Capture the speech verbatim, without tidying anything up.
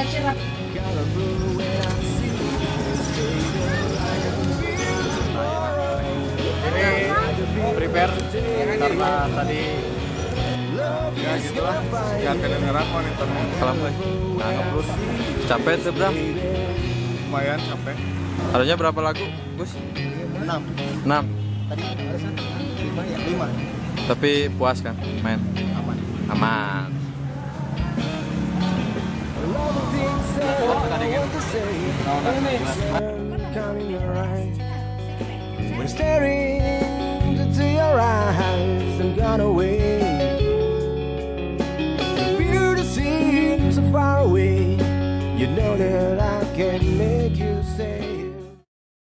Ini prepare karena tadi ya gitulah ya kedengeran monitornya. Kalau gue nah ngeblur capek tuh bro, Lumayan capek. harusnya berapa lagu Gus? enam. enam. Tadi alasan lima ya? lima. Tapi puas kan main? Aman. Aman. When staring